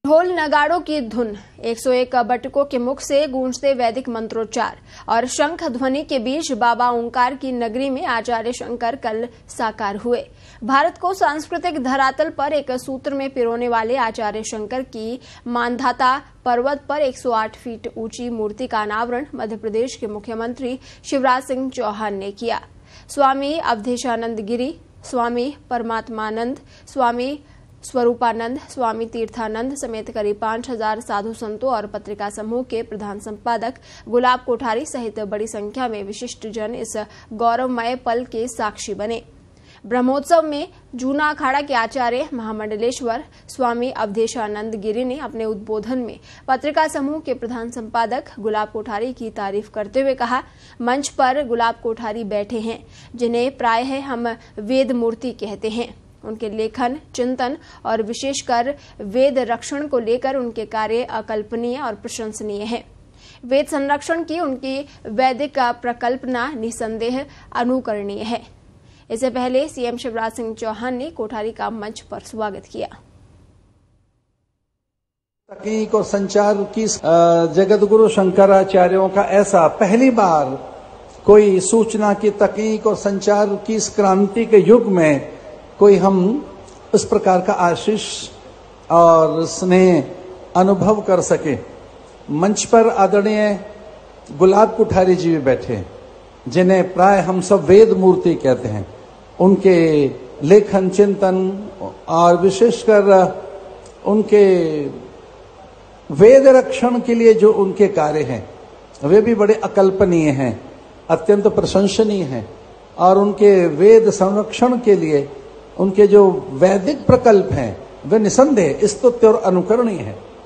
ढोल नगाड़ों की धुन, 101 बटुकों के मुख से गूंजते वैदिक मंत्रोच्चार और शंख ध्वनि के बीच बाबा ओंकार की नगरी में आचार्य शंकर कल साकार हुए। भारत को सांस्कृतिक धरातल पर एक सूत्र में पिरोने वाले आचार्य शंकर की मानधाता पर्वत पर 108 फीट ऊंची मूर्ति का अनावरण मध्य प्रदेश के मुख्यमंत्री शिवराज सिंह चौहान ने किया। स्वामी अवधेशानंद गिरी, स्वामी परमात्मानंद, स्वामी स्वरूपानंद, स्वामी तीर्थानंद समेत करीब 5000 साधु संतों और पत्रिका समूह के प्रधान संपादक गुलाब कोठारी सहित बड़ी संख्या में विशिष्ट जन इस गौरवमय पल के साक्षी बने। ब्रह्मोत्सव में जूना अखाड़ा के आचार्य महामंडलेश्वर स्वामी अवधेशानंद गिरी ने अपने उद्बोधन में पत्रिका समूह के प्रधान संपादक गुलाब कोठारी की तारीफ करते हुए कहा, मंच पर गुलाब कोठारी बैठे हैं जिन्हें प्रायः हम वेद मूर्ति कहते हैं। उनके लेखन, चिंतन और विशेषकर वेद रक्षण को लेकर उनके कार्य अकल्पनीय और प्रशंसनीय है। वेद संरक्षण की उनकी वैदिक प्रकल्पना निसंदेह अनुकरणीय है। इससे पहले सीएम शिवराज सिंह चौहान ने कोठारी का मंच पर स्वागत किया। तकनीक और संचार की जगतगुरु शंकराचार्यों का ऐसा पहली बार कोई सूचना की तकनीक और संचार की इस क्रांति के युग में कोई हम इस प्रकार का आशीष और स्नेह अनुभव कर सके। मंच पर आदरणीय गुलाब कोठारी जी भी बैठे, जिन्हें प्राय हम सब वेद मूर्ति कहते हैं। उनके लेखन, चिंतन और विशेषकर उनके वेद रक्षण के लिए जो उनके कार्य हैं वे भी बड़े अकल्पनीय हैं, अत्यंत प्रशंसनीय हैं। और उनके वेद संरक्षण के लिए उनके जो वैदिक प्रकल्प हैं वे निसंदेह स्तुत्य और अनुकरणीय हैं।